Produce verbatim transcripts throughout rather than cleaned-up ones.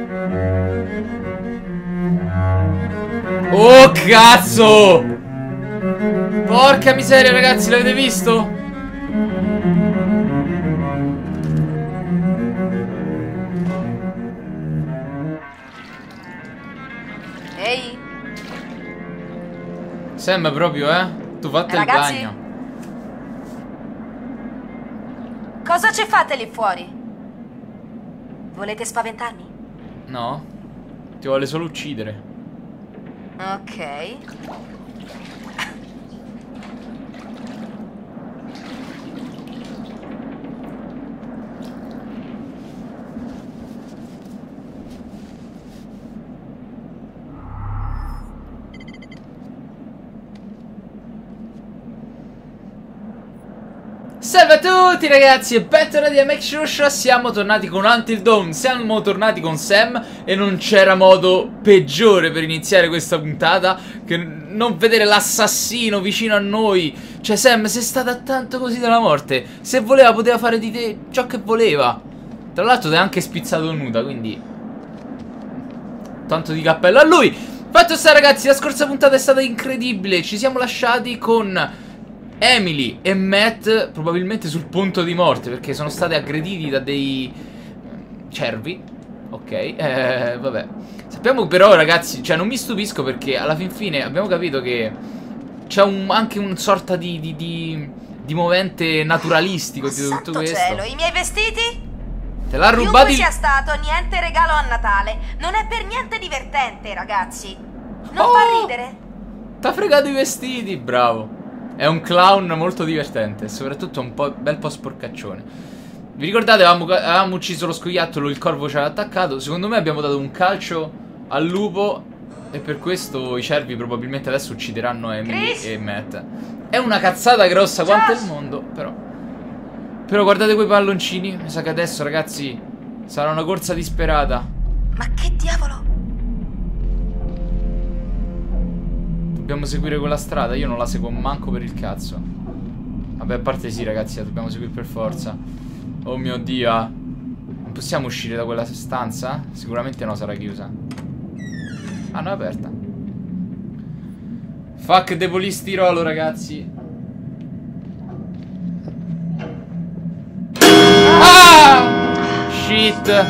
Oh cazzo! Porca miseria ragazzi, l'avete visto? Ehi Sam proprio, eh? Tu fate eh, il ragazzi? bagno. Cosa ci fate lì fuori? Volete spaventarmi? No? Ti vuole solo uccidere. Ok. Salve a tutti ragazzi e bentornati a Make Sure Show. Siamo tornati con Until Dawn. Siamo tornati con Sam e non c'era modo peggiore per iniziare questa puntata che non vedere l'assassino vicino a noi. Cioè Sam, sei stata tanto così dalla morte. Se voleva poteva fare di te ciò che voleva. Tra l'altro ti ha anche spizzato nuda, quindi tanto di cappello a lui. Fatto sta ragazzi, la scorsa puntata è stata incredibile. Ci siamo lasciati con Emily e Matt probabilmente sul punto di morte perché sono stati aggrediti da dei cervi. Ok, eh, vabbè. Sappiamo però ragazzi, cioè non mi stupisco perché alla fin fine abbiamo capito che c'è un, anche un sorta di, di, di, di movente naturalistico di tutto Santo questo. cielo, i miei vestiti? Te l'ha Chiunque rubati. sia stato, niente regalo a Natale. Non è per niente divertente, ragazzi. Non Oh! fa ridere? T'ha fregato i vestiti, bravo. È un clown molto divertente, soprattutto un po' bel po' sporcaccione. Vi ricordate, avevamo, avevamo ucciso lo scoiattolo, il corvo ci aveva attaccato. Secondo me abbiamo dato un calcio al lupo e per questo i cervi probabilmente adesso uccideranno Emily Chris? e Matt. È una cazzata grossa quanto il mondo, però. Però guardate quei palloncini. Mi sa che adesso ragazzi sarà una corsa disperata. Ma che diavolo? Dobbiamo seguire quella strada, io non la seguo manco per il cazzo. Vabbè, a parte sì ragazzi, la dobbiamo seguire per forza. Oh mio Dio. Non possiamo uscire da quella stanza? Sicuramente no, sarà chiusa. Ah, no, è aperta. Fuck the polistirolo ragazzi. Ah! Shit.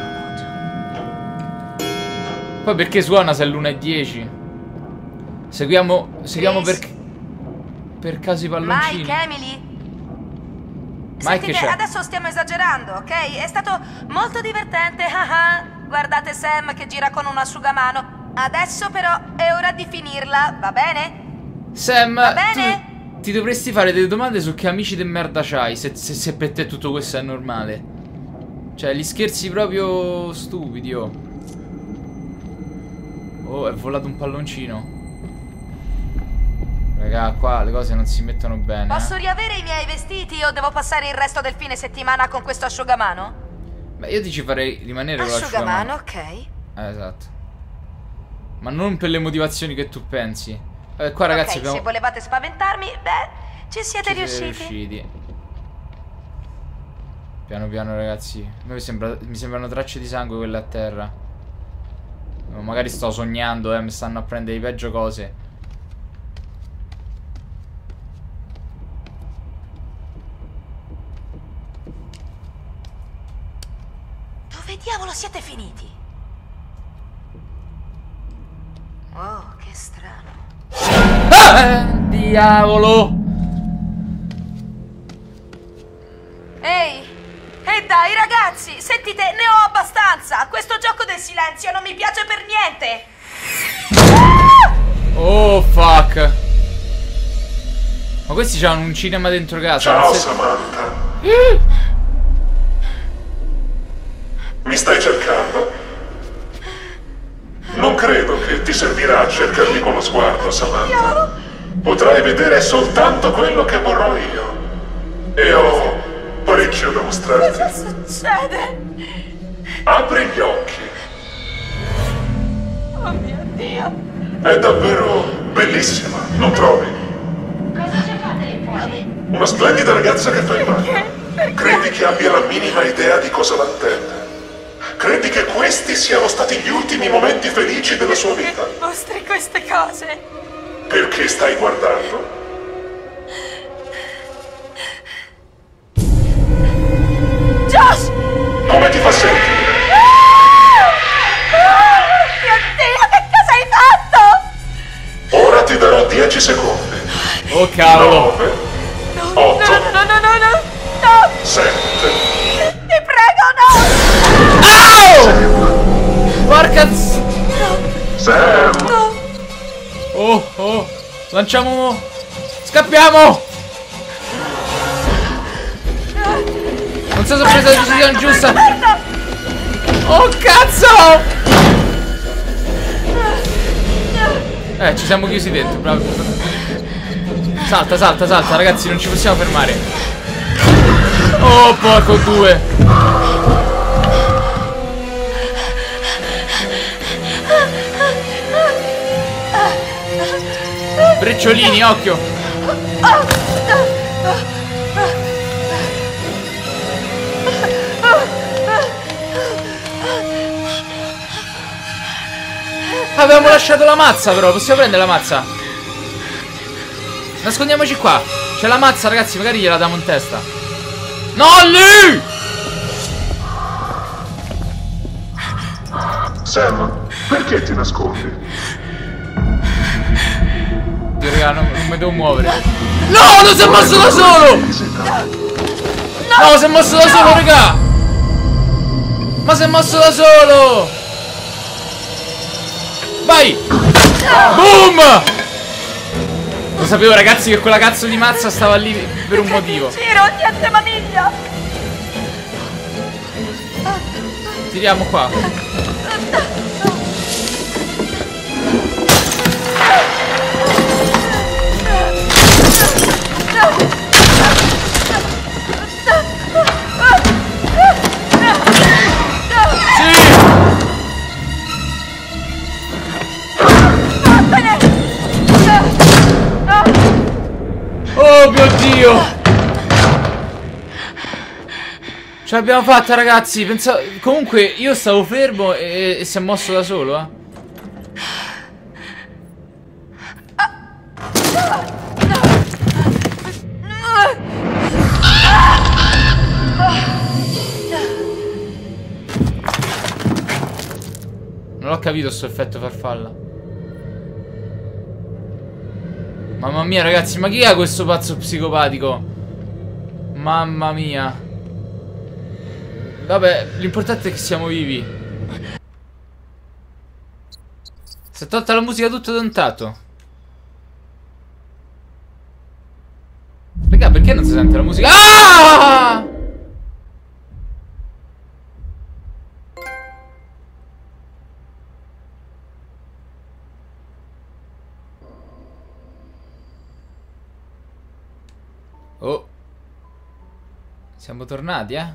Poi perché suona se è l'una e dieci? Seguiamo, seguiamo per, per caso i palloncini. Mike, Emily? Mike Sentite, c'è. adesso stiamo esagerando, ok? È stato molto divertente, haha. Guardate Sam che gira con un asciugamano. Adesso però è ora di finirla, va bene? Sam, Va bene? tu ti dovresti fare delle domande su che amici de merda c'hai, se, se, se per te tutto questo è normale. Cioè, gli scherzi proprio stupidi, oh. Oh, è volato un palloncino. Raga, qua le cose non si mettono bene. Posso eh. riavere i miei vestiti o devo passare il resto del fine settimana con questo asciugamano? Beh, io ti ci farei rimanere con Asciugamano, l'asciugamano. ok. Eh, esatto. Ma non per le motivazioni che tu pensi. Eh, qua ragazzi Ok, abbiamo... se volevate spaventarmi, beh, ci siete Ci riusciti. siete riusciti. Piano piano ragazzi. A me sembra... mi sembrano tracce di sangue quelle a terra. No, magari sto sognando, eh. Mi stanno a prendere le peggio cose. Dove diavolo siete finiti? Oh, che strano. Ah, diavolo. Ehi, e dai ragazzi, sentite, ne ho abbastanza. Questo gioco del silenzio non mi piace per niente. Oh fuck. Ma questi c'hanno un cinema dentro casa. Ciao se... Samantha. Eh? Mi stai cercando? Non credo che ti servirà a cercarmi con lo sguardo, Samantha. Potrai vedere soltanto quello che vorrò io. E ho parecchio da mostrarti. Cosa succede? Apri gli occhi. Oh mio Dio. È davvero bellissima, non trovi? Cosa ci fate lì fuori? Una splendida ragazza che fa il bagno. Credi che abbia la minima idea di cosa l'attende? Credi che questi siano stati gli ultimi momenti felici della sua vita? Perché mostri queste cose? Perché stai guardando? Josh! Come ti fa sentire? Mio Dio, che cosa hai fatto? Ora ti darò dieci secondi. Oh cavolo. nove, No, otto, no, no, no, no, no, no! sette, Ti prego, no! Au! Porca z... Sam! No! Oh, oh. Lanciamo... Scappiamo! Non so se ho preso la decisione giusta. Oh, cazzo! Eh, ci siamo chiusi dentro, bravo. Salta, salta, salta, ragazzi, non ci possiamo fermare. Oh, porco due. Brecciolini, occhio. Avevamo lasciato la mazza, però possiamo prendere la mazza? Nascondiamoci qua. C'è la mazza, ragazzi, magari gliela diamo in testa. No, lì! Sam, perché ti nascondi? Dio, raga, non, non mi devo muovere. No, non si è mosso da solo! No, si è mosso da solo, raga! Ma si è mosso da solo! Vai! Boom! Lo sapevo, ragazzi, che quella cazzo di mazza stava lì per un motivo. Giro, niente maniglia! Tiriamo qua. Sì! Oh mio Dio! Ce l'abbiamo fatta, ragazzi. Pensavo... Comunque io stavo fermo e, e si è mosso da solo, eh. Non ho capito sto effetto farfalla. Mamma mia, ragazzi, ma chi è questo pazzo psicopatico? Mamma mia. Vabbè, l'importante è che siamo vivi. Si è tolta la musica tutto d'un tratto. Raga, perché non si sente la musica? Ah! Oh. Siamo tornati, eh?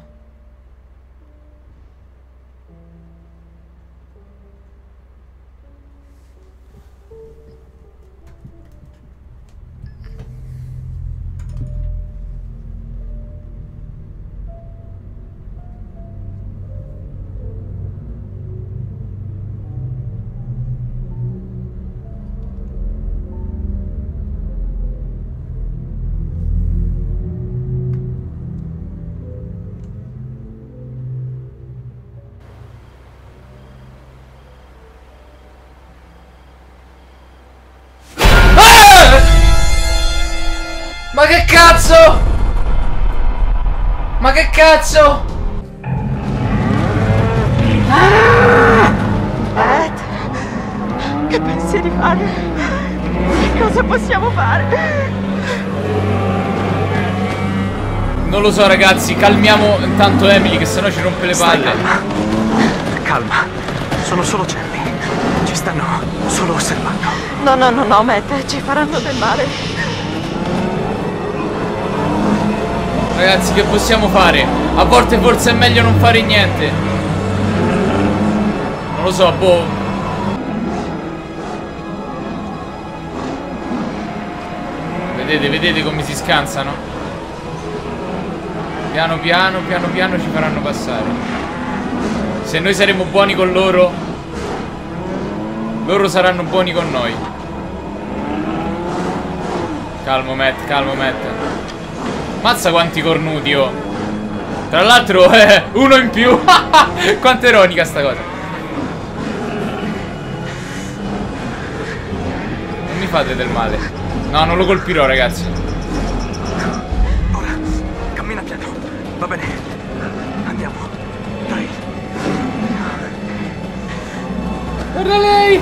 Ma che cazzo? Ma che cazzo? Ed, che pensi di fare? Che cosa possiamo fare? Non lo so, ragazzi, calmiamo intanto Emily, che sennò ci rompe le palle. Calma. Calma. Sono solo cervi. Ci stanno solo osservando. No, no, no, no, Matt, ci faranno del male. Ragazzi, che possiamo fare? A volte forse è meglio non fare niente. Non lo so, boh. Vedete, vedete come si scansano? Piano piano, piano piano ci faranno passare. Se noi saremo buoni con loro, loro saranno buoni con noi. Calmo Matt, calmo Matt. Mazza quanti cornuti, oh. Tra l'altro eh, uno in più. Quanto è ironica sta cosa. Non mi fate del male. No, non lo colpirò, ragazzi. Ora, cammina piano. Va bene. Andiamo. Dai. Guarda lei.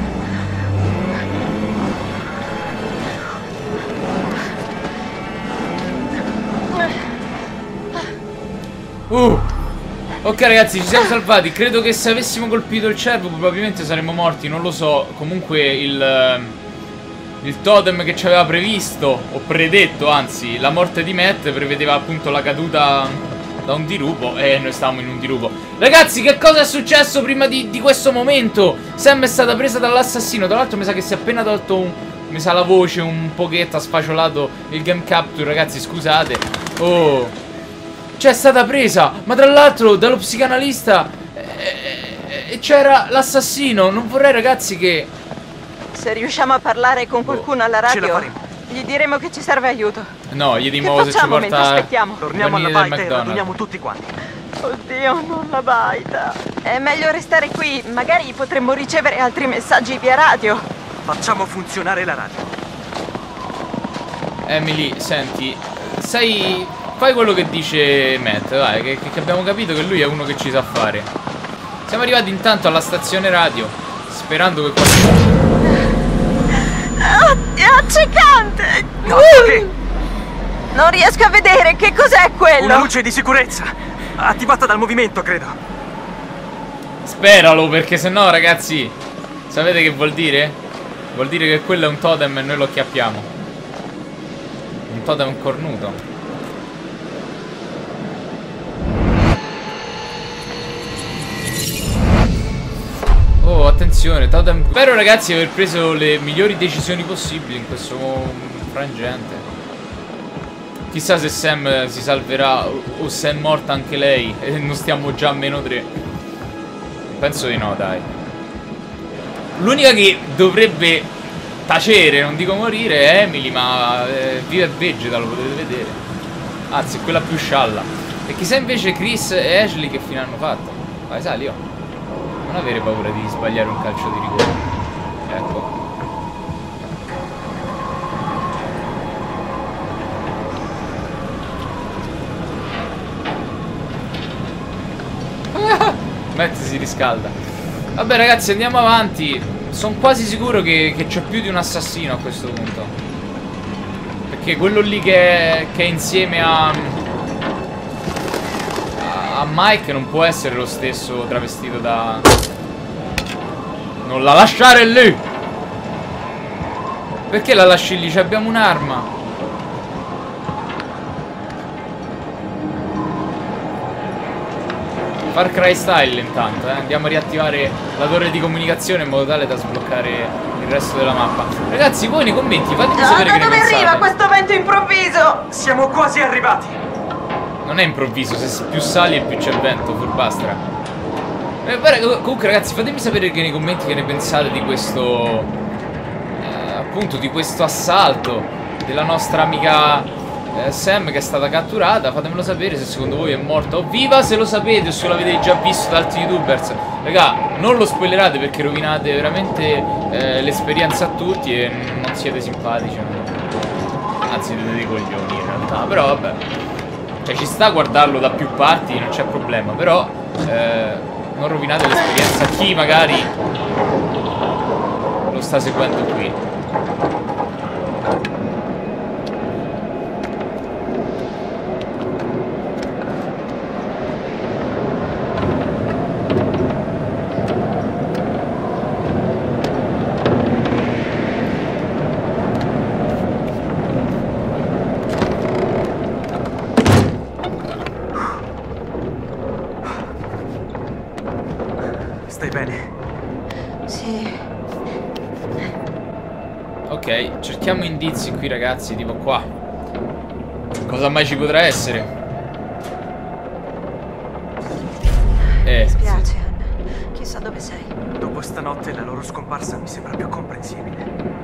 Uh. Ok ragazzi, ci siamo salvati. Credo che se avessimo colpito il cervo probabilmente saremmo morti. Non lo so. Comunque il Il totem che ci aveva previsto, o predetto anzi, la morte di Matt, prevedeva appunto la caduta da un dirupo. E noi stavamo in un dirupo. Ragazzi, che cosa è successo prima di, di questo momento? Sam è stata presa dall'assassino. Tra l'altro mi sa che si è appena tolto un... Mi sa la voce un pochetto, ha sfacciolato il game capture. Ragazzi scusate. Oh, cioè è stata presa. Ma tra l'altro dallo psicanalista eh, eh, c'era l'assassino. Non vorrei ragazzi che... Se riusciamo a parlare con qualcuno alla Ce la radio, faremo. gli diremo che ci serve aiuto. No, gli Che diremo se ci facciamo mentre porta aspettiamo? Torniamo alla del baita e McDonald's. raduniamo tutti quanti. Oddio, non la baita. È meglio restare qui. Magari potremmo ricevere altri messaggi via radio. Facciamo funzionare la radio. Emily, senti, sai, fai quello che dice Matt, vai, che, che abbiamo capito che lui è uno che ci sa fare. Siamo arrivati intanto alla stazione radio, sperando che qualcuno... Ah, è accecante! No, che? Non riesco a vedere che cos'è quello. Una luce di sicurezza. Attivata dal movimento, credo. Speralo, perché sennò ragazzi, sapete che vuol dire? Vuol dire che quello è un totem e noi lo acchiappiamo. Un totem cornuto. Oh, attenzione, totem. Spero ragazzi di aver preso le migliori decisioni possibili in questo frangente. Chissà se Sam si salverà o se è morta anche lei e non stiamo già a meno tre. Penso di no, dai. L'unica che dovrebbe tacere, non dico morire, è Emily, ma eh, vive e vegeta, lo potete vedere. Anzi, è quella più scialla. E chissà invece Chris e Ashley che fine hanno fatto. Vai, sali, oh. Non avere paura di sbagliare un calcio di rigore. Ecco. Matt si riscalda. Vabbè ragazzi, andiamo avanti. Sono quasi sicuro che c'è più di un assassino a questo punto. Perché quello lì che è, che è insieme a A Mike non può essere lo stesso travestito da... Non la lasciare lì! Perché la lasci lì? Ci abbiamo un'arma. Far Cry style intanto, eh. Andiamo a riattivare la torre di comunicazione in modo tale da sbloccare il resto della mappa. Ragazzi, voi nei commenti fatemi sapere Ah, che da ne dove arriva pensate. questo vento improvviso? Siamo quasi arrivati. Non è improvviso, se più sali e più c'è vento, furbastra. Eh, beh, comunque ragazzi, fatemi sapere che nei commenti che ne pensate di questo eh, appunto di questo assalto della nostra amica eh, Sam, che è stata catturata. Fatemelo sapere se secondo voi è morta o viva, se lo sapete o se lo avete già visto da altri youtubers. Raga, non lo spoilerate perché rovinate veramente eh, l'esperienza a tutti e non siete simpatici. Anzi, siete dei coglioni in realtà, però vabbè. Cioè ci sta a guardarlo da più parti, non c'è problema, però eh, non rovinate l'esperienza a chi magari lo sta seguendo qui. Stai bene? Sì. Ok, cerchiamo indizi qui ragazzi, tipo qua. Cosa mai ci potrà essere? Eh, Mi spiace, sì. Anna. Chissà dove sei. Dopo stanotte la loro scomparsa mi sembra più comprensibile.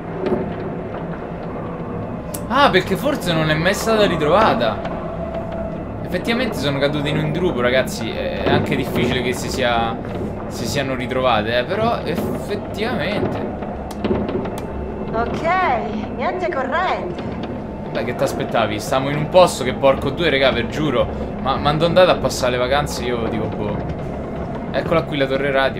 Ah, perché forse non è mai stata ritrovata. Effettivamente sono cadute in un drupo, ragazzi. È anche difficile che si sia si siano ritrovate, eh, però effettivamente. Ok, niente corrente. Beh, che ti aspettavi? Stiamo in un posto che porco due, raga, per giuro. Ma quando andate a passare le vacanze io dico boh. Eccola qui la torre radio.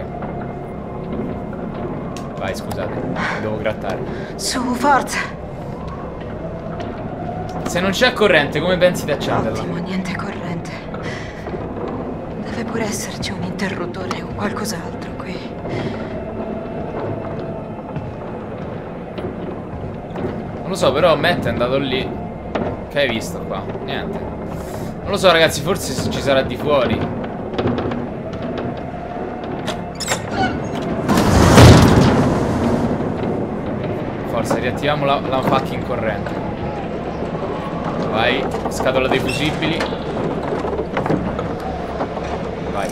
Vai, scusate, mi devo grattare. Su, forza. Se non c'è corrente, come pensi di accenderla? Ottimo, niente corrente. Deve pure esserci un interruttore o qualcos'altro qui. Non lo so, però Matt è andato lì. Che hai visto qua? Niente. Non lo so, ragazzi, forse ci sarà di fuori. Forza, riattiviamo la, la fucking corrente. Vai, scatola dei fusibili. Vai.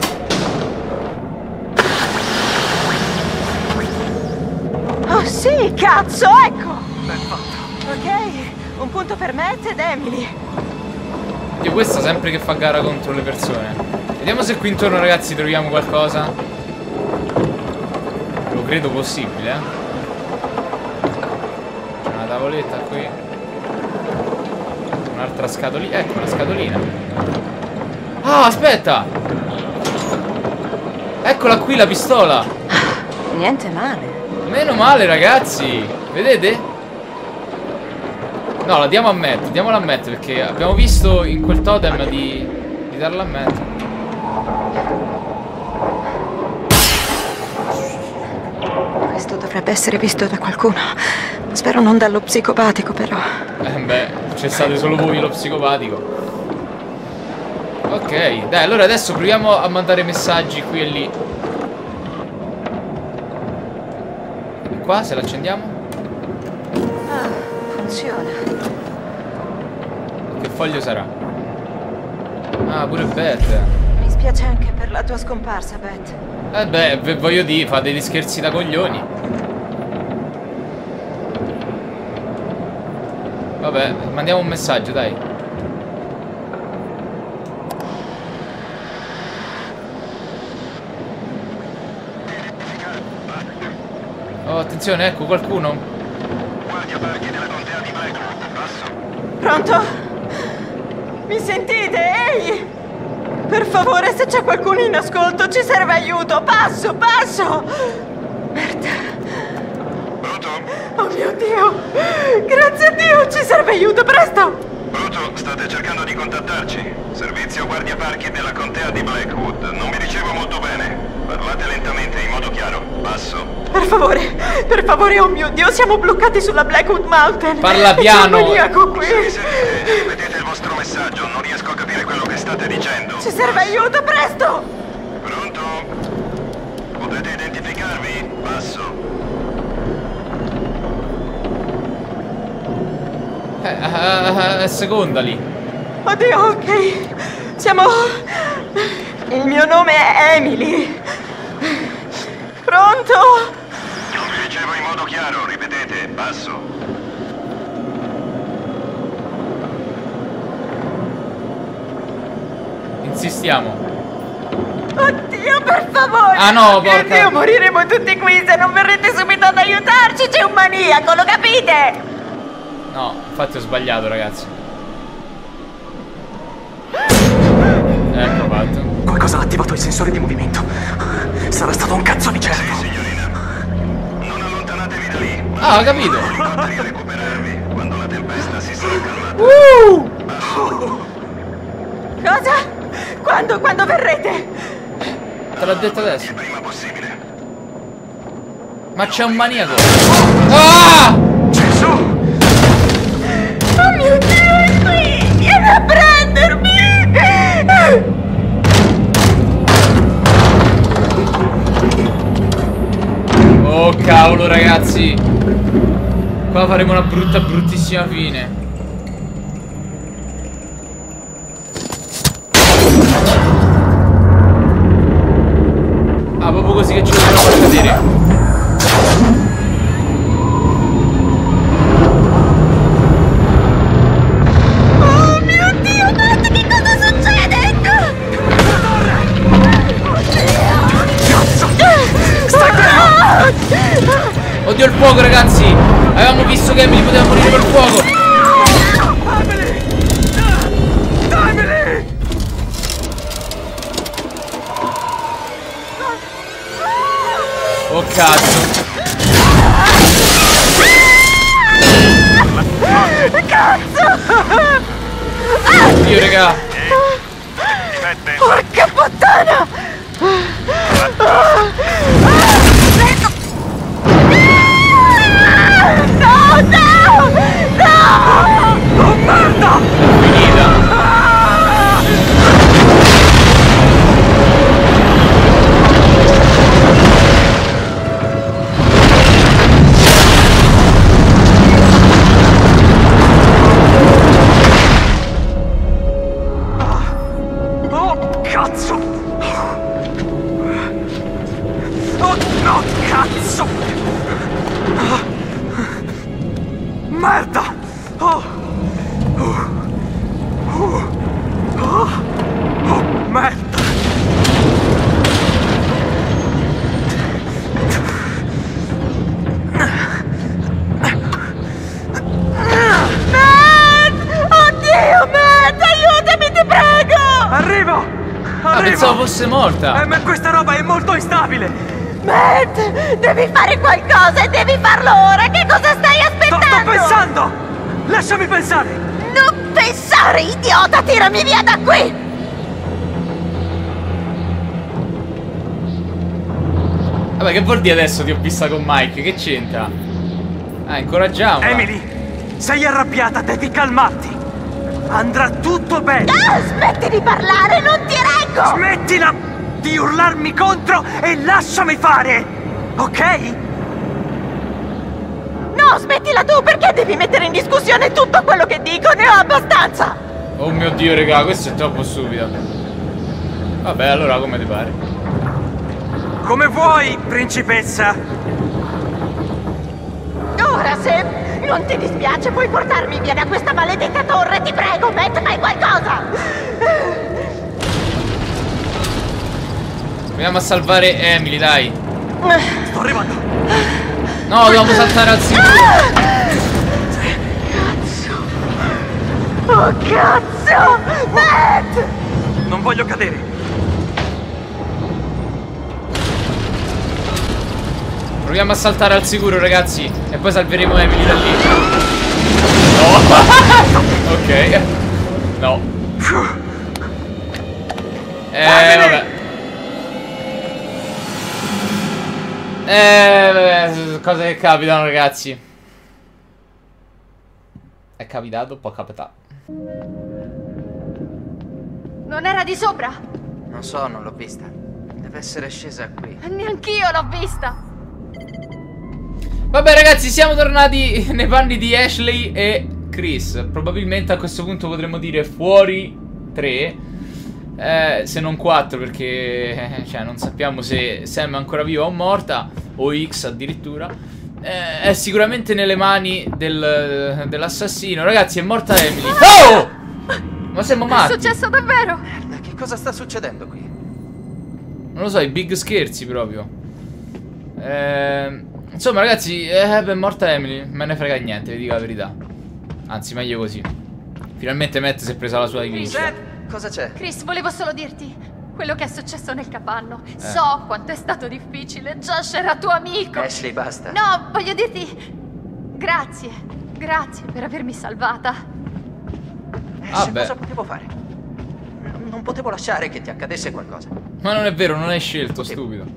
Oh sì, cazzo, ecco! Ben fatto. Ok, un punto per Matt ed Emily. Io questa sempre che fa gara contro le persone. Vediamo se qui intorno, ragazzi, troviamo qualcosa. Lo credo possibile, eh. C'è una tavoletta qui. Un'altra scatolina. Ecco, una scatolina. Ah, aspetta! Eccola qui la pistola. Niente male. Meno male, ragazzi. Vedete? No, la diamo a Matt. Diamola a Matt perché abbiamo visto in quel totem di, di darla a Matt. Questo dovrebbe essere visto da qualcuno. Spero non dallo psicopatico, però. Eh beh, c'è stato solo voi lo psicopatico. Ok, dai, allora adesso proviamo a mandare messaggi qui e lì. E qua, se l'accendiamo? Ah, funziona. Che foglio sarà? Ah, pure Beth. Mi spiace anche per la tua scomparsa, Beth. Eh beh, v- voglio dire, fa degli scherzi da coglioni. Vabbè, mandiamo un messaggio, dai. Oh, attenzione, ecco qualcuno. Guardia parchi della contea di Blackwood, passo. Pronto? Mi sentite? Ehi! Per favore, se c'è qualcuno in ascolto, ci serve aiuto! Passo, passo! Merda! Pronto? Oh mio Dio! Grazie a Dio, ci serve aiuto, presto! Pronto? State cercando di contattarci? Servizio guardia parchi della contea di Blackwood. Non mi ricevo molto bene. Parlate lentamente, in modo chiaro. Passo. Per favore, per favore, oh mio Dio, siamo bloccati sulla Blackwood Mountain! Parla C'è piano. un maniaco qui! Se mi sentite, ripetete il vostro messaggio. Non riesco a capire quello che state dicendo. Ci serve aiuto, presto! Pronto? Potete identificarvi? Passo. Eh, eh, eh, seconda lì. Oddio, ok. Siamo... Il mio nome è Emily. Pronto? Non vi ricevo in modo chiaro. Ripetete. Passo. Insistiamo. Oddio, per favore! Ah, no, Mio porca- Dio, moriremo tutti qui se non verrete subito ad aiutarci! C'è un maniaco, lo capite? No, infatti ho sbagliato, ragazzi. Ecco fatto. Qualcosa ha attivato i sensori di movimento. Sarà stato un cazzo di cervo. Signorina, non allontanatevi da lì. Ah, ho capito. Elicotteri a recuperarvi quando la tempesta si sarà calmata. Uh! Cosa? Quando? Quando verrete? Te l'ho detto adesso. Il prima possibile. Ma c'è un maniaco. Ah! Gesù! Oh mio Dio, è qui! Vieni a prendermi! Oh cavolo, ragazzi. Qua faremo una brutta, bruttissima fine. così che ci dobbiamo far cadere. Oh mio Dio, Matt, che cosa succede? Stai bene? Oddio il fuoco ragazzi. Avevamo visto che Emily poteva morire per fuoco. Emily! Emily! Oh cazzo. Oddio raga. Porca puttana! No, no! No! Oh merda! Finita. Oh cazzo! Oh no cazzo! Merda! Oh! Oh! Oh! Oh! Oh merda! Matt! Oddio, Matt! Aiutami, ti prego! Arrivo! Ah, Arrivo! pensavo fosse morta. Eh, ma questa roba è molto instabile! Matt! Devi fare qualcosa e devi farlo ora! Che cosa stai Sto, aspettando? sto pensando! Lasciami pensare! Non pensare, idiota! Tirami via da qui! Vabbè che vuol dire adesso ti ho vista con Mike? Che c'entra? Ah, incoraggiamola. Emily, sei arrabbiata, devi calmarti! Andrà tutto bene! Ah, smetti di parlare, non ti reggo! Smettila di urlarmi contro e lasciami fare! Ok? No, smettila tu, perché devi mettere in discussione tutto quello che dico? Ne ho abbastanza! Oh mio dio raga, questo è troppo stupido. Vabbè allora come ti pare? Come vuoi, principessa! Ora, se non ti dispiace, puoi portarmi via da questa maledetta torre, ti prego, Matt, fai qualcosa! Proviamo a salvare Emily, dai. Sto arrivando! No, dobbiamo saltare al sicuro. Cazzo! Oh, cazzo! Matt! Non voglio cadere! Proviamo a saltare al sicuro, ragazzi. E poi salveremo Emily da lì. No. Ok. No. Eh, vabbè. Eh, vabbè, cose che capitano, ragazzi. È capitato, può capitare. Non era di sopra? Non so, non l'ho vista. Deve essere scesa qui. Neanch'io l'ho vista. Vabbè ragazzi, siamo tornati nei panni di Ashley e Chris. Probabilmente a questo punto potremmo dire fuori tre, eh, se non quattro, perché cioè, non sappiamo se Sam è ancora viva o morta, o X addirittura. eh, È sicuramente nelle mani del, dell'assassino. Ragazzi, è morta Emily. Oh! Ma siamo matti. È successo davvero? Merda, che cosa sta succedendo qui? Non lo so, i big scherzi proprio. Eh... Insomma ragazzi, eh, è morta Emily. Me ne frega niente, vi dico la verità. Anzi, meglio così. Finalmente Matt si è presa la sua rivincita. Seth, cosa c'è? Chris, volevo solo dirti quello che è successo nel capanno. So quanto è stato difficile. Josh era tuo amico. Ashley, basta. No, voglio dirti grazie. Grazie per avermi salvata. Ashley, Vabbè. cosa potevo fare? Non potevo lasciare che ti accadesse qualcosa. Ma non è vero, non hai scelto, stupido.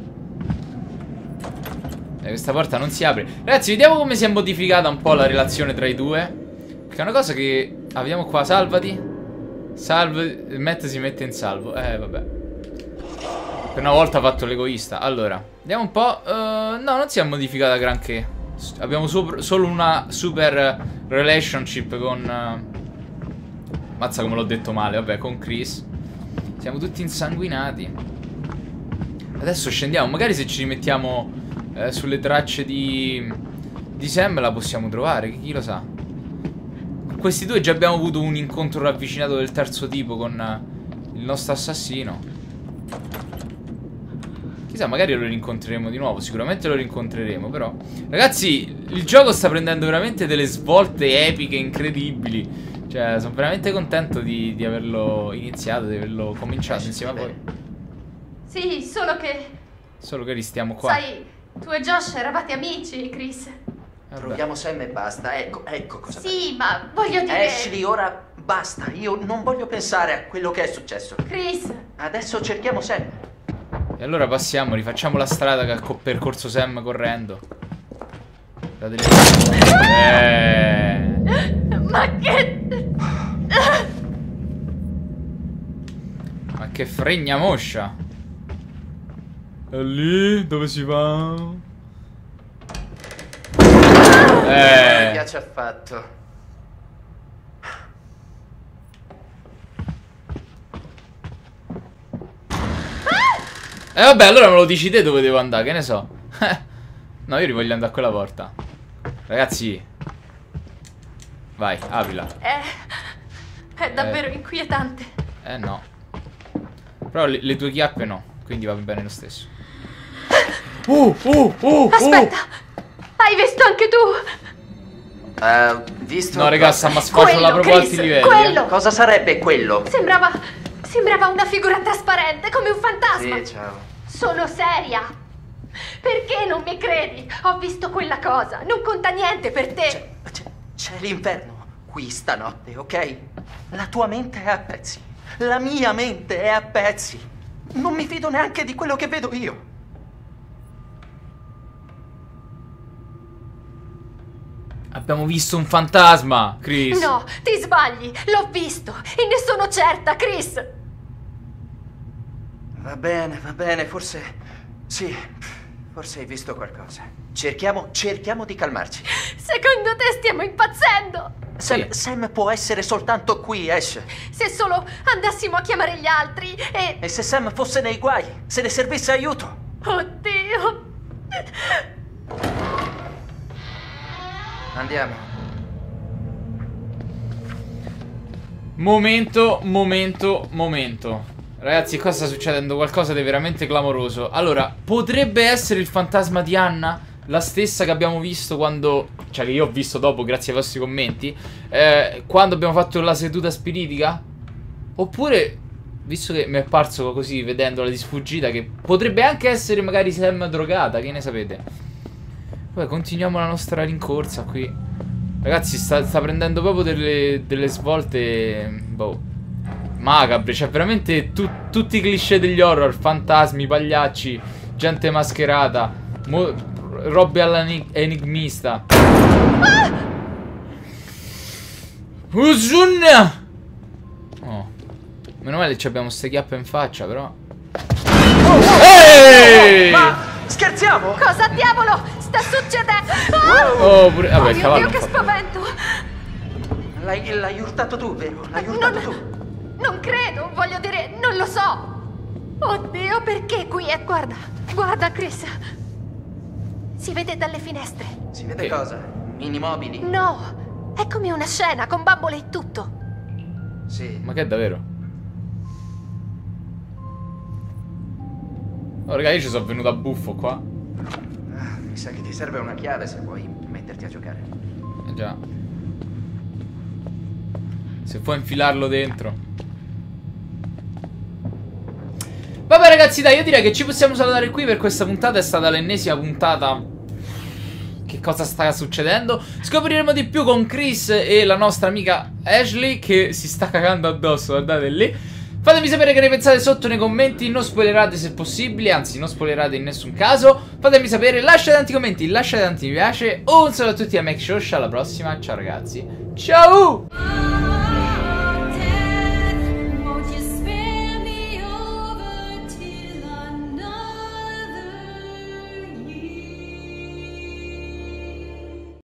Eh, questa porta non si apre. Ragazzi, vediamo come si è modificata un po' la relazione tra i due. Che è una cosa che abbiamo qua. Salvati. Salve. Matt si mette in salvo. Eh, vabbè. Per una volta ha fatto l'egoista. Allora, vediamo un po'. uh, No, non si è modificata granché. Abbiamo so solo una super relationship con uh... mazza come l'ho detto male. Vabbè, con Chris. Siamo tutti insanguinati. Adesso scendiamo. Magari se ci rimettiamo eh, sulle tracce di, di Sam la possiamo trovare. Chi lo sa. Con questi due già abbiamo avuto un incontro ravvicinato del terzo tipo con uh, il nostro assassino. Chissà, magari lo rincontreremo di nuovo. Sicuramente lo rincontreremo, però. Ragazzi, il gioco sta prendendo veramente delle svolte epiche incredibili. Cioè, sono veramente contento di, di averlo iniziato, di averlo cominciato insieme a voi. Sì, solo che... Solo che restiamo qua. Sai, tu e Josh eravate amici, Chris. Troviamo Sam e basta. Ecco, ecco cosa. Sì, ma voglio dire... Ashley, ora basta. Io non voglio pensare a quello che è successo. Chris. Adesso cerchiamo Sam. E allora passiamo, rifacciamo la strada che ha percorso Sam correndo. Date le... Eh... Ma che... Ma che fregna moscia. E lì dove si va? Eh. Che ci ha fatto? E eh vabbè, allora me lo dici te dove devo andare, che ne so. No, io voglio andare a quella porta. Ragazzi, vai, aprila. È... è davvero Eh. inquietante. Eh no. Però le, le tue chiappe no, quindi va bene lo stesso. Uh, uh, uh, Aspetta, hai visto anche tu? Uh, visto... No, raga, sta ma sfaciola proprio Chris, alti livelli. quello. eh. Cosa sarebbe quello? Sembrava... sembrava una figura trasparente, come un fantasma. Sì, ciao. Sono seria. Perché non mi credi? Ho visto quella cosa. Non conta niente per te. C'è, c'è, c'è l'inferno qui stanotte, ok? La tua mente è a pezzi. La mia mente è a pezzi. Non mi fido neanche di quello che vedo io. Abbiamo visto un fantasma, Chris. No, ti sbagli. L'ho visto e ne sono certa, Chris. Va bene, va bene, forse... Sì, forse hai visto qualcosa. Cerchiamo, cerchiamo di calmarci. Secondo te stiamo impazzendo? Sam, Sì. Sam può essere soltanto qui, Ash. Se solo andassimo a chiamare gli altri e... E se Sam fosse nei guai, se ne servisse aiuto. Oddio. Andiamo. Momento, momento, momento. Ragazzi, qua sta succedendo qualcosa di veramente clamoroso. Allora, potrebbe essere il fantasma di Anna? La stessa che abbiamo visto quando... Cioè, che io ho visto dopo, grazie ai vostri commenti, eh, quando abbiamo fatto la seduta spiritica? Oppure, visto che mi è parso così, vedendola di sfuggita, che potrebbe anche essere magari Sam drogata, che ne sapete? Poi continuiamo la nostra rincorsa qui. Ragazzi, sta, sta prendendo proprio delle, delle svolte... Boh... macabre, cioè veramente tu, tutti i cliché degli horror, fantasmi, pagliacci, gente mascherata, mo, robe all'enigmista. Ah! Usunna! Oh, meno male che abbiamo ste chiappe in faccia, però. Oh, Ehi! Ma scherziamo? Cosa diavolo sta succedendo? Ah! Oh, pure... Vabbè, Oh il mio cavallo Dio, che non fa paura. spavento. L'hai, l'hai urtato tu, vero? L'hai urtato Non, tu. non credo, voglio dire, non lo so. Oddio, perché qui è... Guarda, guarda Chris. Si vede dalle finestre. Si vede Che? cosa? Immobili? No, è come una scena con bambole e tutto. Sì. Ma che è davvero? Oh, raga, io ci sono venuto a buffo qua. Ah, mi sa che ti serve una chiave se vuoi metterti a giocare. Eh già. Se puoi infilarlo dentro. Vabbè ragazzi, dai, io direi che ci possiamo salutare qui per questa puntata. È stata l'ennesima puntata. Che cosa sta succedendo? Scopriremo di più con Chris e la nostra amica Ashley, che si sta cagando addosso, guardate lì. Fatemi sapere che ne pensate sotto nei commenti. Non spoilerate se possibile, anzi non spoilerate in nessun caso. Fatemi sapere, lasciate tanti commenti, lasciate tanti mi piace. Un saluto a tutti da Make Show, alla prossima, ciao ragazzi. Ciao!